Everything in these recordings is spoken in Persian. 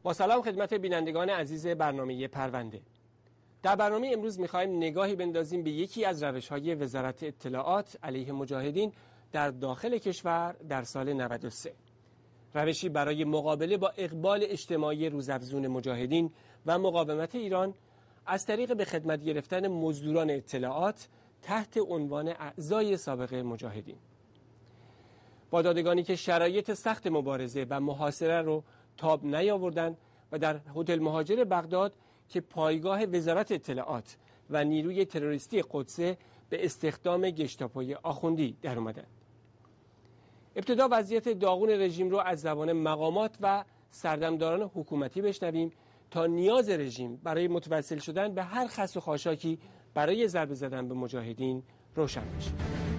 با سلام خدمت بینندگان عزیز برنامه پرونده. در برنامه امروز می‌خوایم نگاهی بندازیم به یکی از روش‌های وزارت اطلاعات علیه مجاهدین در داخل کشور در سال 93. روشی برای مقابله با اقبال اجتماعی روزافزون مجاهدین و مقاومت ایران از طریق به خدمت گرفتن مزدوران اطلاعات تحت عنوان اعضای سابق مجاهدین. با دادگانی که شرایط سخت مبارزه و محاصره رو تاب نیاوردند و در هتل مهاجر بغداد که پایگاه وزارت اطلاعات و نیروی تروریستی قدس به استخدام گشتاپوی آخوندی در اومدند. ابتدا وضعیت داغون رژیم رو از زبان مقامات و سردمداران حکومتی بشنویم تا نیاز رژیم برای متوسل شدن به هر خس و خاشاکی برای ضربه زدن به مجاهدین روشن بشه.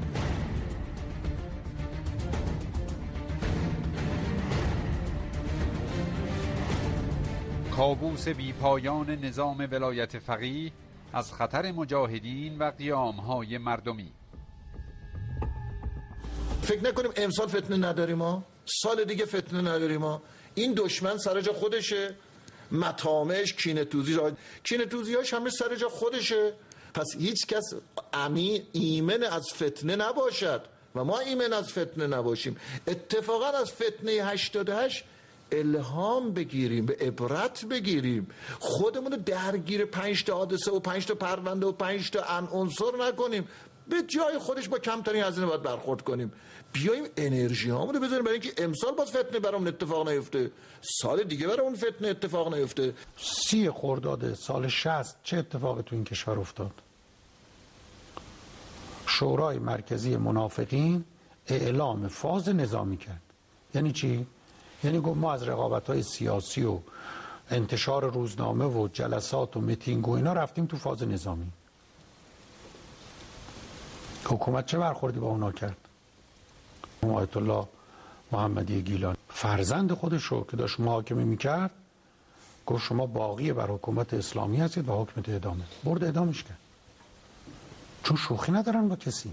کابوس بیپایان نظام ولایت فقیه از خطر مجاهدین و قیام‌های مردمی. فکر نکنیم امسال فتنه نداریم ها، سال دیگه فتنه نداریم ها. این دشمن سر جا خودشه، مطامش، کینه‌توزی‌هاش همه سر جا خودشه. پس هیچ کس ایمن از فتنه نباشد و ما ایمن از فتنه نباشیم. اتفاقا از فتنه 88 الهام بگیریم، به عبرت بگیریم، خودمون رو درگیر 5 تا حادثه و 5 تا پرونده و 5 تا عنصر نکنیم. به جای خودش با کمترین هزینه باید برخورد کنیم. بیایم انرژی هامون رو بذاریم برای اینکه امسال باز فتنه برامون اتفاق نیفته، سال دیگه برامون فتنه اتفاق نیفته. 30 خرداد سال 60 چه اتفاقی تو این کشور افتاد؟ شورای مرکزی منافقین اعلام فاز نظامی کرد. یعنی چی؟ یعنی گفت ما از رقابت‌های سیاسی و انتشار روزنامه و جلسات و میتینگ و اینا رفتیم تو فاز نظامی. حکومت چه برخوردی با اونا کرد؟ آیت الله محمدی گیلانی فرزند خودش رو که داشت محاکمه میکرد گفت شما باقی بر حکومت اسلامی هستید و حکمت اعدامه، برد اعدامش کرد. چون شوخی ندارن با کسی.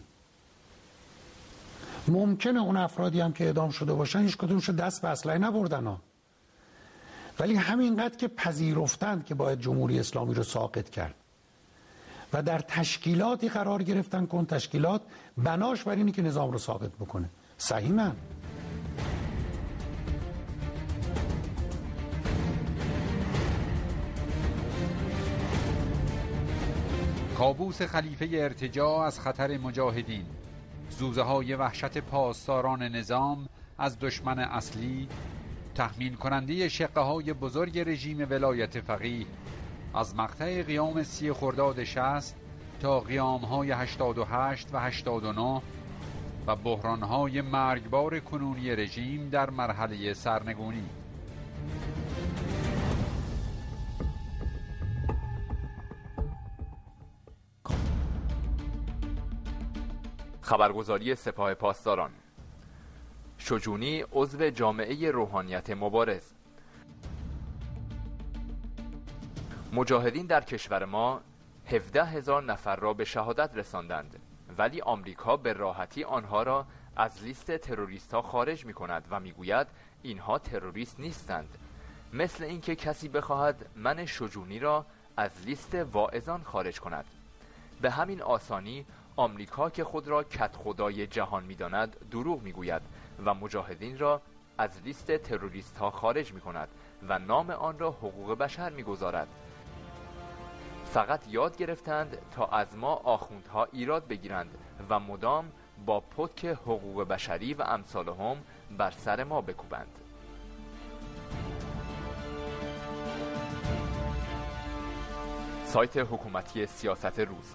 ممکنه اون افرادی هم که اعدام شده باشن هیچ کدومش دست به اسلحه نبردن ها. ولی همینقدر که پذیرفتند که باید جمهوری اسلامی رو ساقط کرد و در تشکیلاتی قرار گرفتن که اون تشکیلات بناش بر اینی که نظام رو ساقط بکنه. صحیح من کابوس خلیفه ارتجاع از خطر مجاهدین، زوزه های وحشت پاسداران نظام از دشمن اصلی، تحمیل کننده شقه های بزرگ رژیم ولایت فقیه از مقطع قیام 30 خرداد 60 تا قیام های 88 و 89 و بحران های مرگبار کنونی رژیم در مرحله سرنگونی. خبرگزاری سپاه پاسداران. شجونی عضو جامعه روحانیت مبارز. مجاهدین در کشور ما 17,000 نفر را به شهادت رساندند، ولی آمریکا به راحتی آنها را از لیست تروریست ها خارج می کند و می گوید اینها تروریست نیستند. مثل اینکه کسی بخواهد من شجونی را از لیست واعظان خارج کند. به همین آسانی آمریکا که خود را کدخدای جهان می داند دروغ می گوید و مجاهدین را از لیست تروریست ها خارج می کند و نام آن را حقوق بشر می گذارد. فقط یاد گرفتند تا از ما آخوندها ایراد بگیرند و مدام با پتک حقوق بشری و امثالهم بر سر ما بکوبند. سایت حکومتی سیاست روز.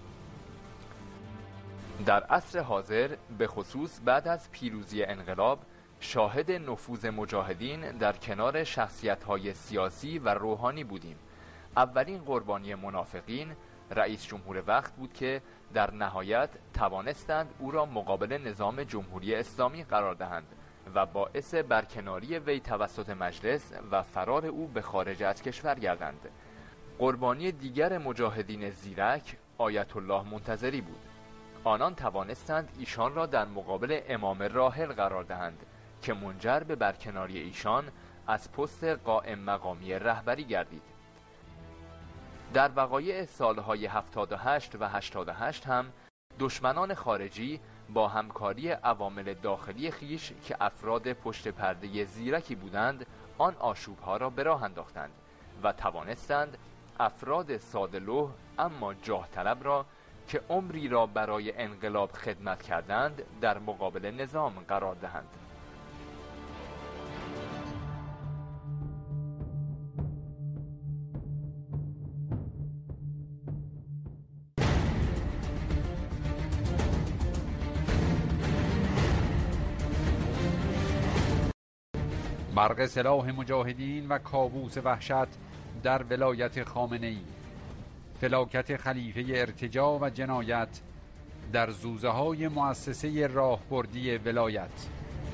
در عصر حاضر به خصوص بعد از پیروزی انقلاب شاهد نفوذ مجاهدین در کنار شخصیت‌های سیاسی و روحانی بودیم. اولین قربانی منافقین رئیس جمهور وقت بود که در نهایت توانستند او را مقابل نظام جمهوری اسلامی قرار دهند و باعث برکناری وی توسط مجلس و فرار او به خارج از کشور گردند. قربانی دیگر مجاهدین زیرک آیت الله منتظری بود. آنان توانستند ایشان را در مقابل امام راحل قرار دهند که منجر به برکناری ایشان از پست قائم مقامی رهبری گردید. در وقایع سالهای 78 و 88 هم دشمنان خارجی با همکاری عوامل داخلی خیش که افراد پشت پرده زیرکی بودند آن آشوبها را به راه انداختند و توانستند افراد ساده‌لوح اما جاه طلب را که عمری را برای انقلاب خدمت کردند در مقابل نظام قرار دهند. برق سلاح مجاهدین و کابوس وحشت در ولایت خامنه‌ای، فلاکت خلیفه ارتجاع و جنایت در زوزه‌های مؤسسه راهبردی ولایت.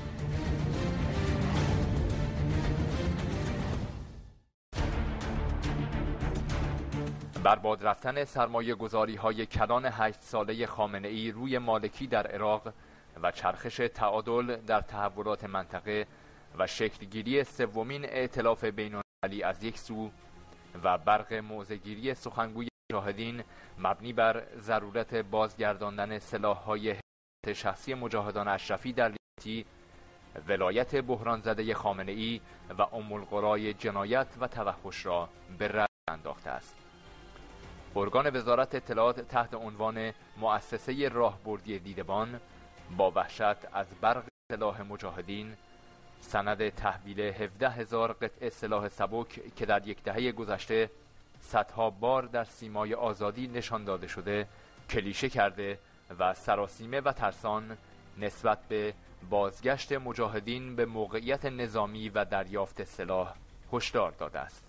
برباد رفتن سرمایه گذاری های کلان 8 ساله خامنه‌ای روی مالکی در عراق و چرخش تعادل در تحولات منطقه و شکلگیری سومین ائتلاف بین‌المللی از یک سو و برق موضع‌گیری سخنگوی مجاهدین مبنی بر ضرورت بازگرداندن سلاح‌های شخصی مجاهدان اشرفی در لیبی، ولایت بحران زده خامنه‌ای و ام القرای جنایت و توحش را به رد انداخته است. ارگان وزارت اطلاعات تحت عنوان مؤسسه راهبردی دیدبان با وحشت از برق سلاح مجاهدین سند تحویل 17,000 قطعه سلاح سبک که در یک دهه گذشته صدها بار در سیمای آزادی نشان داده شده کلیشه کرده و سراسیمه و ترسان نسبت به بازگشت مجاهدین به موقعیت نظامی و دریافت سلاح هشدار داده است.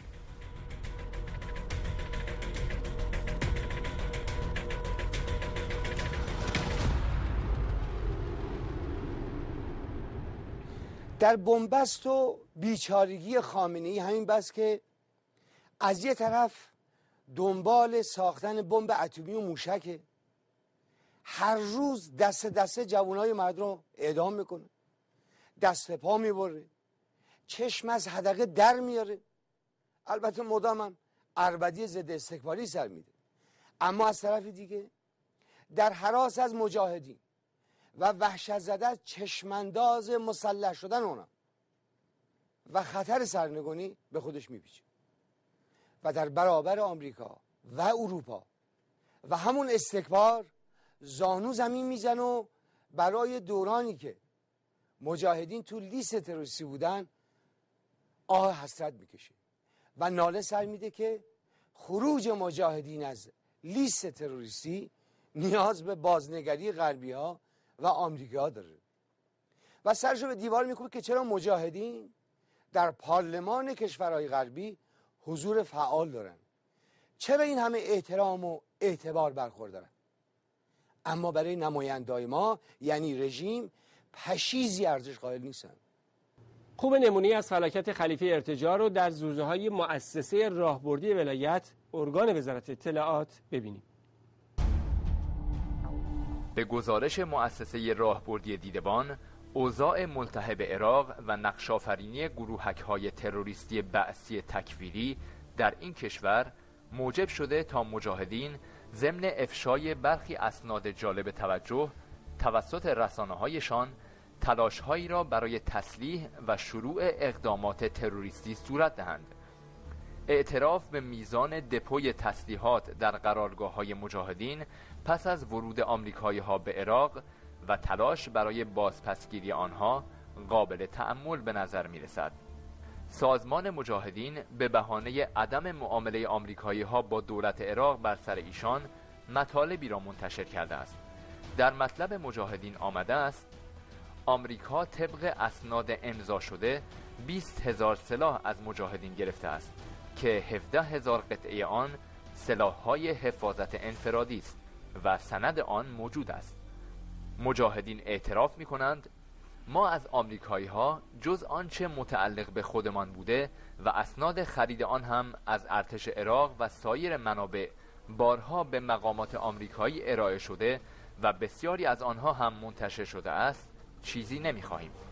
در بنبست و بیچارگی خامنه‌ای همین بس که از یه طرف دنبال ساختن بمب اتمی و موشکه، هر روز دست جوانای مردم رو اعدام میکنه، دست پا میبره، چشم از حدقه در میاره، البته مدامم عربدی ضد استکباری سر میده، اما از طرف دیگه در هراس از مجاهدین و وحشت زده از چشمانداز مسلح شدن اونا و خطر سرنگونی به خودش میپیچه و در برابر آمریکا و اروپا و همون استکبار زانو زمین میزن و برای دورانی که مجاهدین تو لیست تروریستی بودن آه حسرت میکشه و ناله سر میده که خروج مجاهدین از لیست تروریستی نیاز به بازنگری غربی ها و آمریکا داره و سرشو به دیوار میکوبه که چرا مجاهدین در پارلمان کشورهای غربی حضور فعال دارن، چرا این همه احترام و اعتبار برخوردارن، اما برای نمایندای ما یعنی رژیم پشیزی ارزش قائل نیستن. خوب نمونه‌ای از فلاکت خلیفه ارتجاع رو در زوزه‌های مؤسسه راهبردی ولایت ارگان وزارت اطلاعات ببینیم. به گزارش مؤسسه راهبردی دیدبان، اوضاع ملتهب عراق و نقش‌آفرینی گروهک‌های تروریستی بعثی تکفیری در این کشور موجب شده تا مجاهدین ضمن افشای برخی اسناد جالب توجه توسط رسانه‌هایشان تلاش‌هایی را برای تسلیح و شروع اقدامات تروریستی صورت دهند. اعتراف به میزان دپوی تسلیحات در قرارگاه‌های مجاهدین پس از ورود آمریکایی‌ها به عراق و تلاش برای بازپسگیری آنها قابل تأمل به نظر می‌رسد. سازمان مجاهدین به بهانه عدم معامله آمریکایی‌ها با دولت عراق بر سر ایشان مطالبی را منتشر کرده است. در مطلب مجاهدین آمده است آمریکا طبق اسناد امضا شده 20,000 سلاح از مجاهدین گرفته است که 17,000 قطعه آن سلاح‌های حفاظت انفرادی است و سند آن موجود است. مجاهدین اعتراف می‌کنند ما از آمریکایی‌ها جز آنچه متعلق به خودمان بوده و اسناد خرید آن هم از ارتش عراق و سایر منابع بارها به مقامات آمریکایی ارائه شده و بسیاری از آنها هم منتشر شده است چیزی نمی‌خواهیم.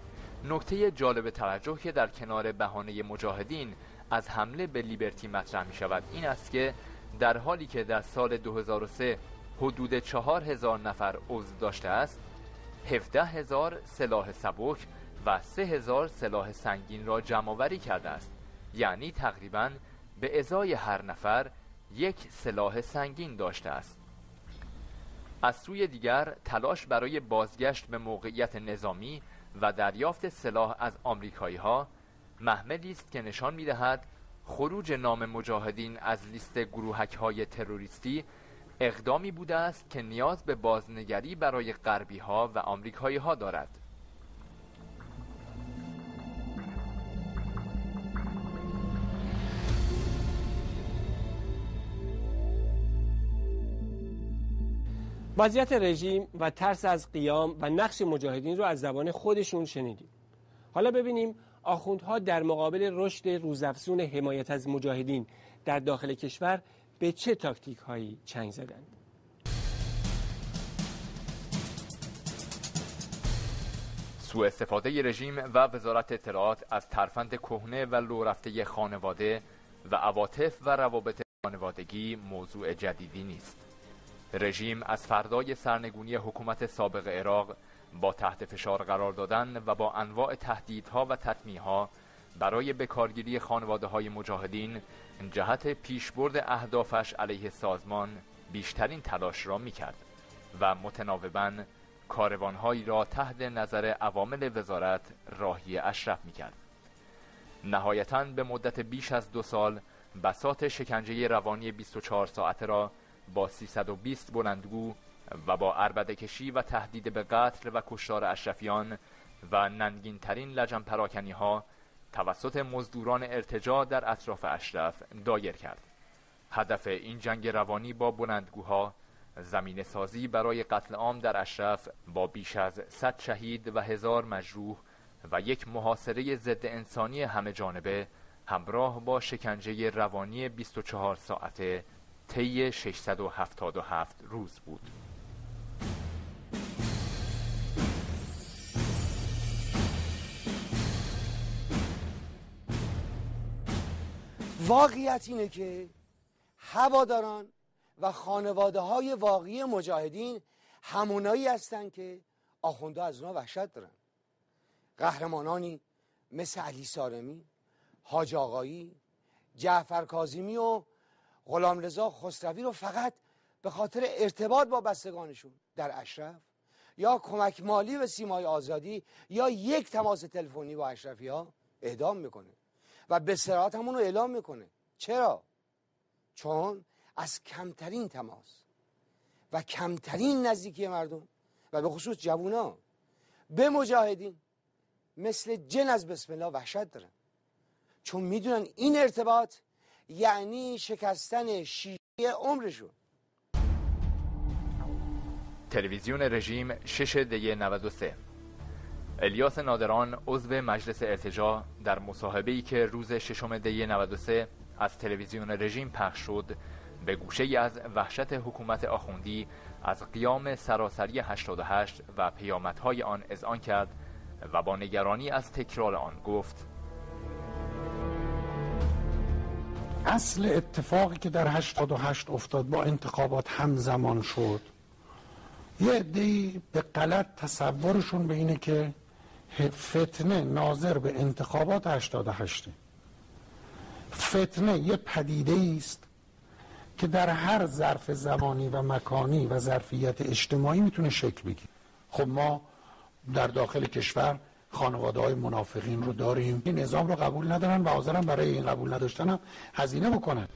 نکته جالب توجه که در کنار بهانه مجاهدین از حمله به لیبرتی مطرح می شود این است که در حالی که در سال 2003 حدود 4000 نفر عضو داشته است، 17000 سلاح سبک و 3000 سلاح سنگین را جمع‌آوری کرده است. یعنی تقریباً به ازای هر نفر یک سلاح سنگین داشته است. از سوی دیگر تلاش برای بازگشت به موقعیت نظامی و دریافت سلاح از آمریکایی‌ها محملی است که نشان می‌دهد خروج نام مجاهدین از لیست گروهک‌های تروریستی اقدامی بوده است که نیاز به بازنگری برای غربی‌ها و آمریکایی‌ها دارد. وضعیت رژیم و ترس از قیام و نقش مجاهدین رو از زبان خودشون شنیدیم. حالا ببینیم آخوندها در مقابل رشد روزافزون حمایت از مجاهدین در داخل کشور به چه تاکتیک هایی چنگ زدند. سوء استفاده رژیم و وزارت اطلاعات از ترفند کهنه و لو رفته خانواده و عواطف و روابط خانوادگی موضوع جدیدی نیست. رژیم از فردای سرنگونی حکومت سابق عراق با تحت فشار قرار دادن و با انواع تهدیدها و تطمیعها برای بکارگیری خانواده‌های مجاهدین جهت پیشبرد اهدافش علیه سازمان بیشترین تلاش را می‌کرد و متناوباً کاروان‌هایی را تحت نظر عوامل وزارت راهی اشرف می‌کرد. نهایتاً به مدت بیش از 2 سال بساط شکنجه روانی 24 ساعته را با 320 بلندگو و با عربده‌کشی و تهدید به قتل و کشتار اشرفیان و ننگین ترین لجن پراکنی ها توسط مزدوران ارتجاع در اطراف اشرف دایر کرد. هدف این جنگ روانی با بلندگوها زمینه سازی برای قتل عام در اشرف با بیش از 100 شهید و 1000 مجروح و یک محاصره ضد انسانی همه جانبه همراه با شکنجه روانی 24 ساعته طی 677 روز بود. واقعیت اینه که هواداران و خانواده های واقعی مجاهدین همونایی هستند که آخوندها از اونها وحشت دارن. قهرمانانی مثل علی سارمی، حاج آقایی، جعفر کاظمی و غلامرضا خسروی رو فقط به خاطر ارتباط با بستگانشون در اشرف یا کمک مالی به سیمای آزادی یا یک تماس تلفنی با اشرفی ها اعدام میکنه و به صراحت همون رو اعلام میکنه. چرا؟ چون از کمترین تماس و کمترین نزدیکی مردم و به خصوص جوونا به مجاهدین مثل جن از بسم الله وحشت دارن، چون میدونن این ارتباط یعنی شکستن شیشه عمرشون. تلویزیون رژیم 6 دی 93. الیاس نادران عضو مجلس ارتجاع در مصاحبه‌ای که روز 6 دی 93 از تلویزیون رژیم پخش شد به گوشه‌ای از وحشت حکومت آخوندی از قیام سراسری 88 و پیامدهای آن اذعان کرد و با نگرانی از تکرار آن گفت: اصل اتفاقی که در 88 افتاد با انتخابات همزمان شد، یه عده‌ای به غلط تصورشون به اینه که فتنه ناظر به انتخابات 88. فتنه یه پدیده است که در هر ظرف زمانی و مکانی و ظرفیت اجتماعی میتونه شکل بگیره. خب ما در داخل کشور خانواده‌های منافقین رو داریم، این نظام رو قبول ندارن و حاضرن برای این قبول نداشتن هم هزینه بکنن.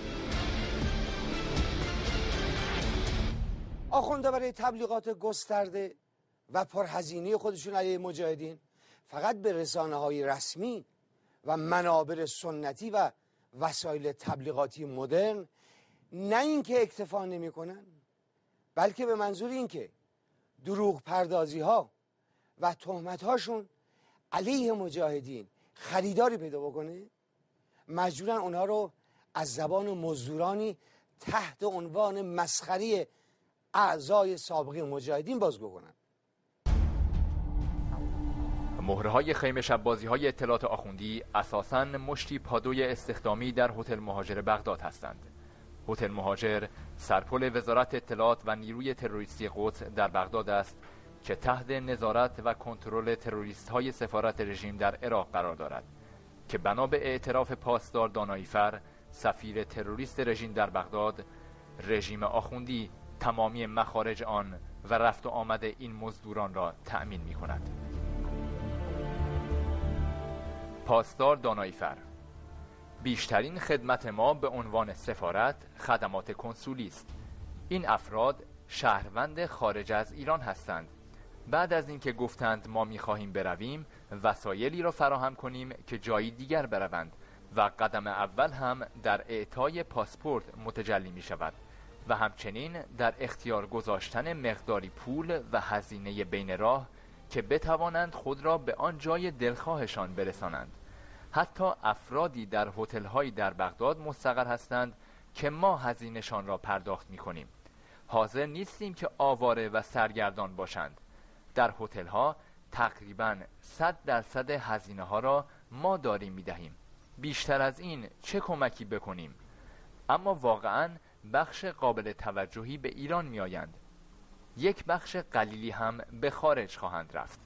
آخونده برای تبلیغات گسترده و پرهزینه خودشون علیه مجاهدین فقط به رسانه‌های رسمی و منابر سنتی و وسایل تبلیغاتی مدرن نه اینکه اکتفا نمی‌کنن، بلکه به منظور اینکه دروغ پردازی ها و تهمت هاشون علیه مجاهدین خریداری پیدا بکنه، مجبورن اونها رو از زبان مزدورانی تحت عنوان مسخری اعضای سابق مجاهدین بازگو کنن. مهره‌های خیمه شب بازی‌های اطلاعات آخوندی اساساً مشتی پادوی استخدامی در هتل مهاجر بغداد هستند. هتل مهاجر سرپل وزارت اطلاعات و نیروی تروریستی قدس در بغداد است که تحت نظارت و کنترل تروریست‌های سفارت رژیم در عراق قرار دارد که بنا به اعتراف پاسدار داناییفر، سفیر تروریست رژیم در بغداد، رژیم آخوندی تمامی مخارج آن و رفت و آمد این مزدوران را تأمین می‌کند. پاسدار داناییفر: بیشترین خدمت ما به عنوان سفارت خدمات کنسولی است. این افراد شهروند خارج از ایران هستند. بعد از اینکه گفتند ما می‌خواهیم برویم، وسایلی را فراهم کنیم که جایی دیگر بروند و قدم اول هم در اعطای پاسپورت متجلی می‌شود و همچنین در اختیار گذاشتن مقداری پول و هزینه بین راه که بتوانند خود را به آن جای دلخواهشان برسانند. حتی افرادی در هتل‌هایی در بغداد مستقر هستند که ما هزینه‌شان را پرداخت می‌کنیم. حاضر نیستیم که آواره و سرگردان باشند. در هتل‌ها تقریباً 100% هزینه‌ها را ما داریم می‌دهیم. بیشتر از این چه کمکی بکنیم؟ اما واقعاً بخش قابل توجهی به ایران می‌آیند. یک بخش قلیلی هم به خارج خواهند رفت.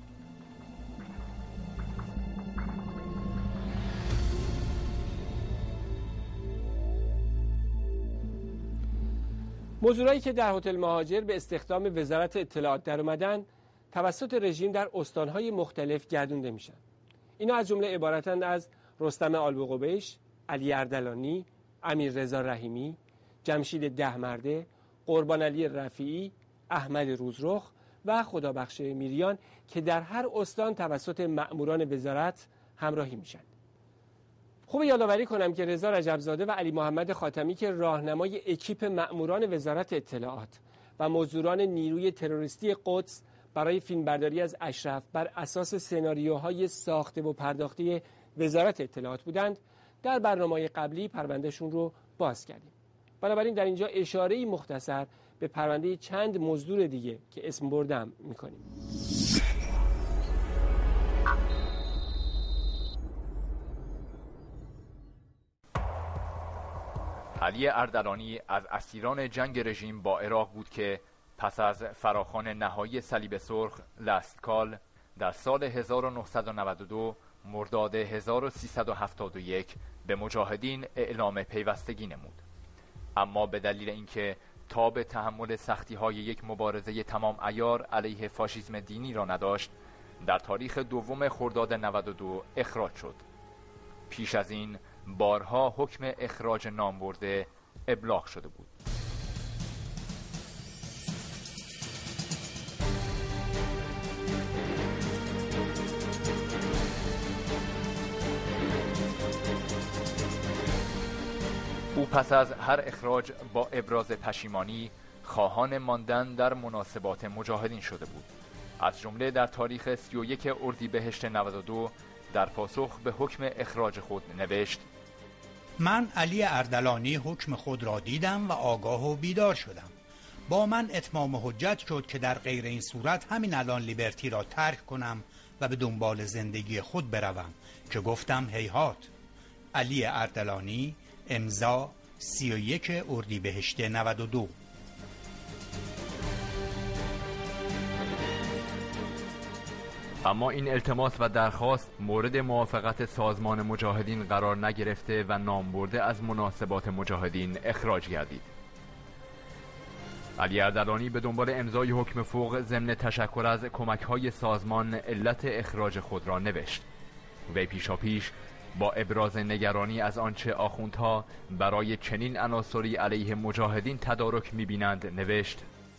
مزدورایی که در هتل مهاجر به استخدام وزارت اطلاعات در اومدن توسط رژیم در استانهای مختلف گردونده میشن. اینا از جمله عبارتند از رستم آلبوقبیش، علی اردلانی، امیر رضا رحیمی، جمشید دهمرده، قربان علی رفیعی، احمد روزرخ و خدابخش میریان که در هر استان توسط مأموران وزارت همراهی میشن. خوب یادآوری کنم که رضا رجبزاده و علی محمد خاتمی که راهنمای اکیپ مأموران وزارت اطلاعات و مزدوران نیروی تروریستی قدس برای فیلمبرداری از اشرف بر اساس سناریوهای ساخته و پرداختی وزارت اطلاعات بودند، در برنامه‌های قبلی پروندهشون رو باز کردیم. بنابراین در اینجا اشاره‌ای مختصر به پرونده چند مزدور دیگه که اسم بردم می‌کنیم. علی اردلانی از اسیران جنگ رژیم با عراق بود که پس از فراخوان نهایی صلیب سرخ لستکال در سال 1992 مرداد 1371 به مجاهدین اعلام پیوستگی نمود. اما به دلیل اینکه تاب تحمل سختی‌های یک مبارزه تمام عیار علیه فاشیسم دینی را نداشت، در تاریخ 2 خرداد 92 اخراج شد. پیش از این بارها حکم اخراج نامبرده ابلاغ شده بود. او پس از هر اخراج با ابراز پشیمانی خواهان ماندن در مناسبات مجاهدین شده بود. از جمله در تاریخ 31 اردیبهشت 92 در پاسخ به حکم اخراج خود نوشت: من علی اردلانی حکم خود را دیدم و آگاه و بیدار شدم. با من اتمام حجت شد که در غیر این صورت همین الان لیبرتی را ترک کنم و به دنبال زندگی خود بروم که گفتم هیهات. علی اردلانی، امضا 31 اردیبهشت 92. اما این التماس و درخواست مورد موافقت سازمان مجاهدین قرار نگرفته و نامبرده از مناسبات مجاهدین اخراج گردید. علی اردلانی به دنبال امضای حکم فوق ضمن تشکر از کمک‌های سازمان علت اخراج خود را نوشت. وی پیشاپیش با ابراز نگرانی از آنچه آخوندها برای چنین عناصری علیه مجاهدین تدارک می‌بینند نوشت: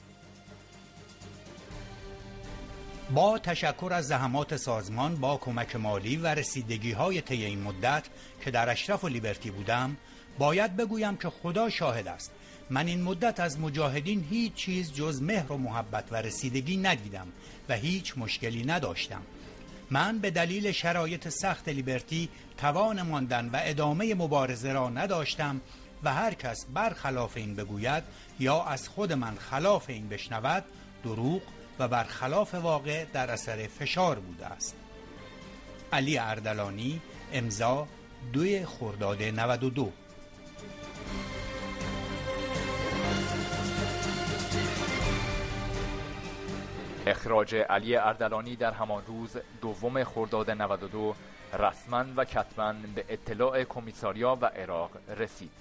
با تشکر از زحمات سازمان با کمک مالی و رسیدگی‌های طی این مدت که در اشرف و لیبرتی بودم، باید بگویم که خدا شاهد است من این مدت از مجاهدین هیچ چیز جز مهر و محبت و رسیدگی ندیدم و هیچ مشکلی نداشتم. من به دلیل شرایط سخت لیبرتی توان ماندن و ادامه مبارزه را نداشتم و هر کس برخلاف این بگوید یا از خود من خلاف این بشنود دروغ و برخلاف واقع در اثر فشار بوده است. علی اردلانی. امضا 2 خرداد 92. اخراج علی اردلانی در همان روز 2 خرداد 92 رسما و کتبا به اطلاع کمیساریا و عراق رسید.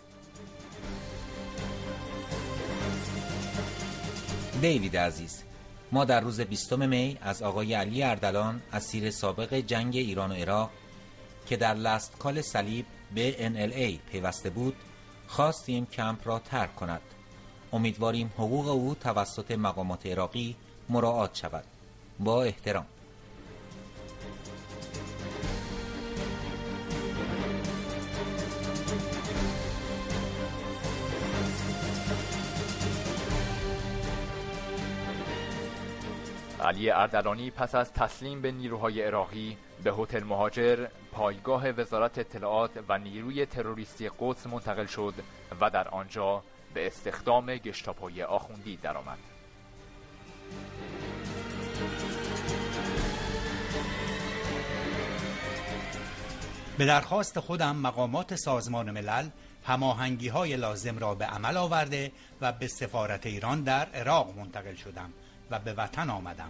دیوید عزیز، ما در روز 20 می از آقای علی اردلان، اسیر سابق جنگ ایران و عراق که در لستکال صلیب به NLA پیوسته بود، خواستیم کمپ را ترک کند. امیدواریم حقوق او توسط مقامات عراقی مراعات شود. با احترام. علی اردلانی پس از تسلیم به نیروهای عراقی به هتل مهاجر، پایگاه وزارت اطلاعات و نیروی تروریستی قدس منتقل شد و در آنجا به استخدام گشتاپوی آخوندی درآمد. به درخواست خودم مقامات سازمان ملل هماهنگی‌های لازم را به عمل آورده و به سفارت ایران در عراق منتقل شدم و به وطن آمدم.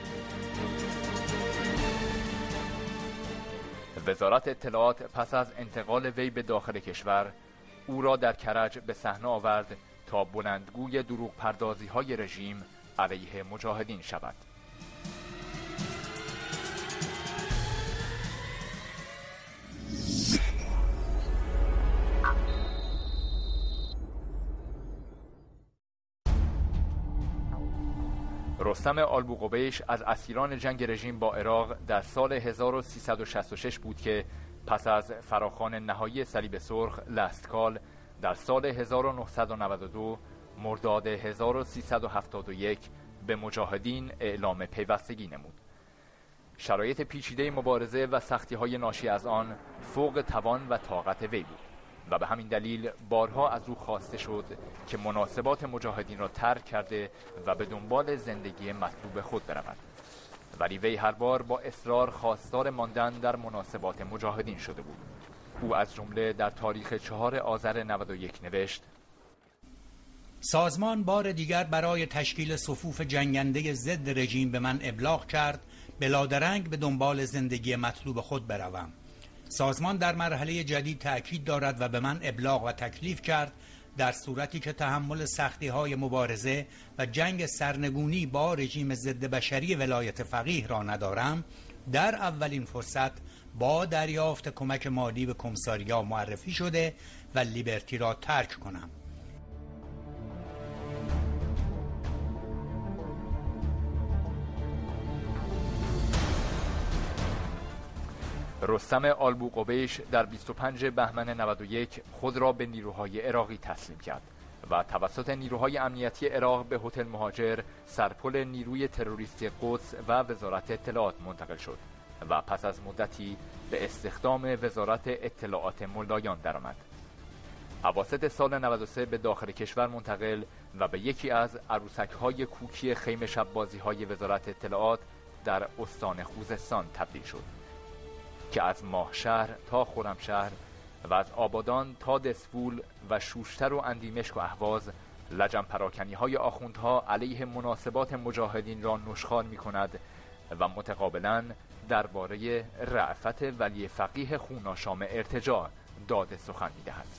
وزارت اطلاعات پس از انتقال وی به داخل کشور، او را در کرج به صحنه آورد تا بلندگوی دروغ پردازی های رژیم علیه مجاهدین شود. رستم آلبوقبیش از اسیران جنگ رژیم با عراق در سال 1366 بود که پس از فراخوان نهایی صلیب سرخ لستکال در سال 1992 مرداد 1371 به مجاهدین اعلام پیوستگی نمود. شرایط پیچیده مبارزه و سختی‌های ناشی از آن فوق توان و طاقت وی بود و به همین دلیل بارها از او خواسته شد که مناسبات مجاهدین را ترک کرده و به دنبال زندگی مطلوب خود برود، ولی وی هر بار با اصرار خواستار ماندن در مناسبات مجاهدین شده بود. او از جمله در تاریخ 4 آذر 91 نوشت: سازمان بار دیگر برای تشکیل صفوف جنگنده ضد رژیم به من ابلاغ کرد بلادرنگ به دنبال زندگی مطلوب خود بروم. سازمان در مرحله جدید تأکید دارد و به من ابلاغ و تکلیف کرد در صورتی که تحمل سختی‌های مبارزه و جنگ سرنگونی با رژیم ضد بشری ولایت فقیه را ندارم، در اولین فرصت با دریافت کمک مالی به کمیساریا معرفی شده و لیبرتی را ترک کنم. رستم آلبوقبیش در 25 بهمن 91 خود را به نیروهای عراقی تسلیم کرد و توسط نیروهای امنیتی عراق به هتل مهاجر، سرپل نیروی تروریستی قدس و وزارت اطلاعات منتقل شد و پس از مدتی به استخدام وزارت اطلاعات ملایان درآمد. اواسط سال 93 به داخل کشور منتقل و به یکی از عروسک‌های کوکی خیمه شب‌بازی‌های وزارت اطلاعات در استان خوزستان تبدیل شد که از ماهشهر تا خرمشهر و از آبادان تا دسفول و شوشتر و اندیمشک و اهواز لجن پراکنی های آخوندها علیه مناسبات مجاهدین را نشخوار می کند و متقابلا درباره رأفت ولی فقیه خوناشام ارتجاع داد سخن می دهد.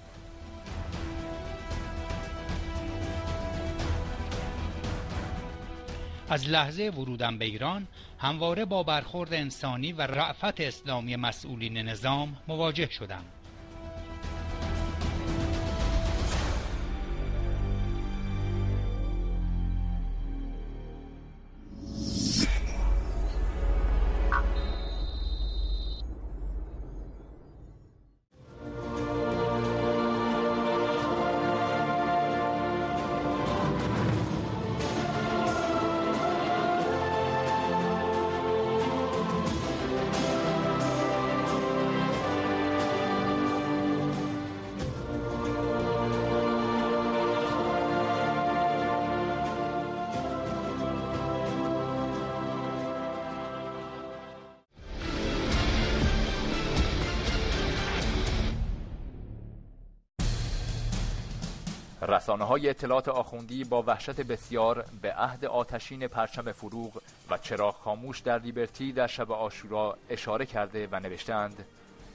از لحظه ورودم به ایران همواره با برخورد انسانی و رأفت اسلامی مسئولین نظام مواجه شدم. رسانه‌های اطلاعات آخوندی با وحشت بسیار به عهد آتشین پرچم فروغ و چراغ خاموش در لیبرتی در شب عاشورا اشاره کرده و نوشتند: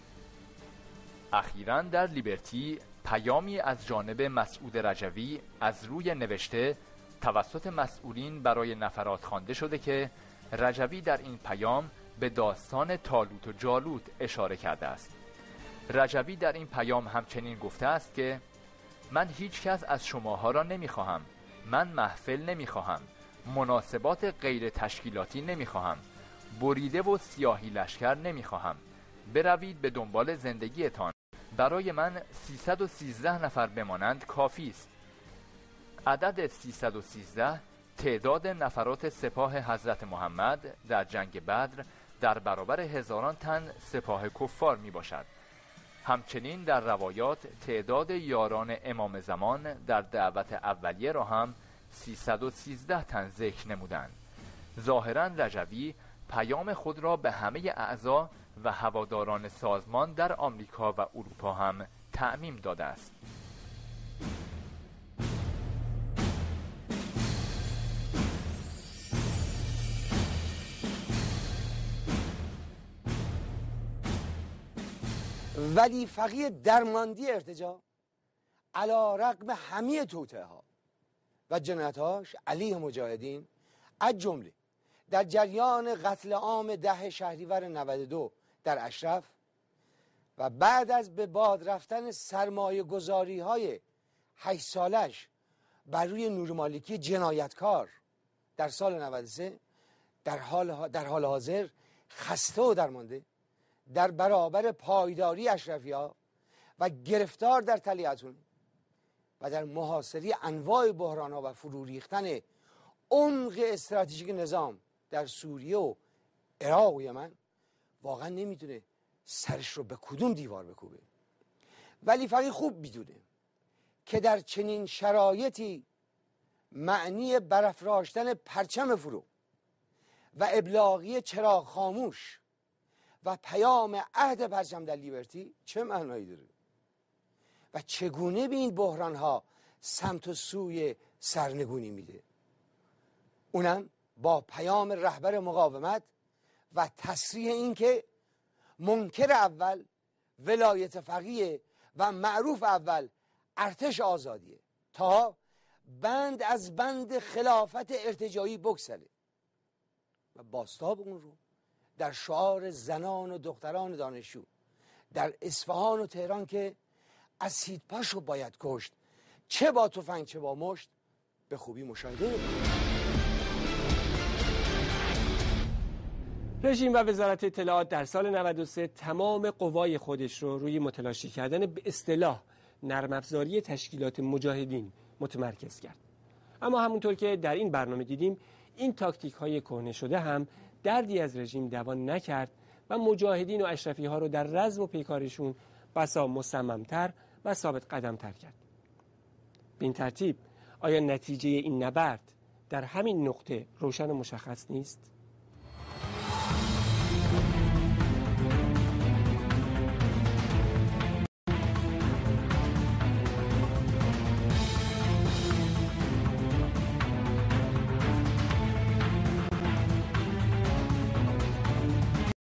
اخیراً در لیبرتی پیامی از جانب مسعود رجوی از روی نوشته توسط مسئولین برای نفرات خوانده شده که رجوی در این پیام به داستان طالوت و جالوت اشاره کرده است. رجوی در این پیام همچنین گفته است که من هیچ کس از شماها را نمیخواهم، من محفل نمیخواهم، مناسبات غیر تشکیلاتی نمیخواهم، بریده و سیاهی لشکر نمیخواهم، بروید به دنبال زندگیتان، برای من 313 نفر بمانند کافی است. عدد 313 تعداد نفرات سپاه حضرت محمد در جنگ بدر در برابر هزاران تن سپاه کفار می باشد. همچنین در روایات تعداد یاران امام زمان در دعوت اولیه را هم 313 تن ذکر نمودند. ظاهراً رجوی پیام خود را به همه اعضا و هواداران سازمان در آمریکا و اروپا هم تعمیم داده است. ولی فقیه درماندی ارتجاع علی رغم همه توطئه ها و جنایت‌هاش علیه مجاهدین، از جمله در جریان قتل عام 10 شهریور 92 در اشرف و بعد از به باد رفتن سرمایه گذاری های 8 سالش بر روی نور مالکی جنایتکار در سال 93 در حال حاضر خسته و درمانده در برابر پایداری اشرفی‌ها و گرفتار در طلیعتون و در محاصره انواع بحران‌ها و فرو ریختن عمق استراتژیک نظام در سوریه و عراق و یمن واقعا نمیتونه سرش رو به کدوم دیوار بکوبه. ولی فقیه خوب میدونه که در چنین شرایطی معنی برافراشتن پرچم فرو و ابلاغی چراغ خاموش و پیام عهد پرچم در لیبرتی چه معنایی داره و چگونه به این بحران‌ها سمت و سوی سرنگونی میده، اونم با پیام رهبر مقاومت و تصریح این که منکر اول ولایت فقیه و معروف اول ارتش آزادیه تا بند از بند خلافت ارتجاعی بگسله و باستاب اون رو در شعار زنان و دختران دانشجو در اصفهان و تهران که اسیدپاش رو باید کشت، چه با تفنگ چه با مشت، به خوبی مشاهده می‌کنید. رژیم و وزارت اطلاعات در سال 93 تمام قوای خودش رو روی متلاشی کردن به اصطلاح نرم افزاری تشکیلات مجاهدین متمرکز کرد. اما همونطور که در این برنامه دیدیم، این تاکتیک های کهنه شده هم دردی از رژیم دوان نکرد و مجاهدین و اشرفی ها رو در رزم و پیکارشون بسا مصممتر و ثابت قدمتر کرد. به این ترتیب آیا نتیجه این نبرد در همین نقطه روشن و مشخص نیست؟